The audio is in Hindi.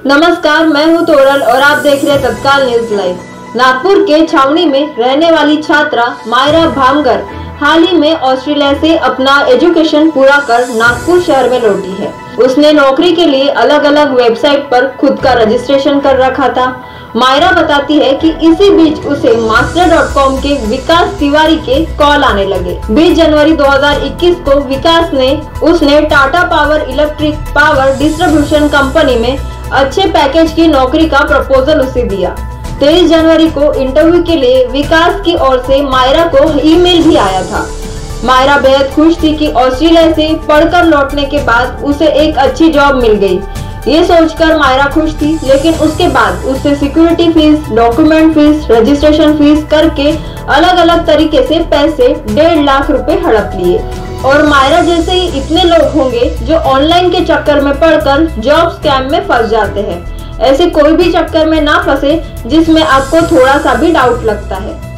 नमस्कार, मैं हूं तोरल और आप देख रहे हैं तत्काल न्यूज लाइव। नागपुर के छावनी में रहने वाली छात्रा मायरा भामगर हाल ही में ऑस्ट्रेलिया से अपना एजुकेशन पूरा कर नागपुर शहर में लौटी है। उसने नौकरी के लिए अलग अलग वेबसाइट पर खुद का रजिस्ट्रेशन कर रखा था। मायरा बताती है कि इसी बीच उसे master.com के विकास तिवारी के कॉल आने लगे। 20 जनवरी 2021 को उसने Tata power electric power distribution company में अच्छे पैकेज की नौकरी का प्रपोजल उसे दिया। 23 जनवरी को इंटरव्यू के लिए विकास की ओर से मायरा को ईमेल भी आया था। मायरा बेहद खुश थी कि ऑस्ट्रेलिया से पढ़कर लौटने के बाद उसे एक अच्छी जॉब मिल गई। ये सोचकर मायरा खुश थी, लेकिन उसके बाद उससे security fees, document fees, registration fees करके अलग अलग तरीके से पैसे 1.5 लाख रुपए हड़प लिए। और मायरा जैसे ही इतने लोग होंगे जो ऑनलाइन के चक्कर में पड़कर जॉब स्कैम में फंस जाते हैं। ऐसे कोई भी चक्कर में ना फंसे जिसमें आपको थोड़ा सा भी डाउट लगता है।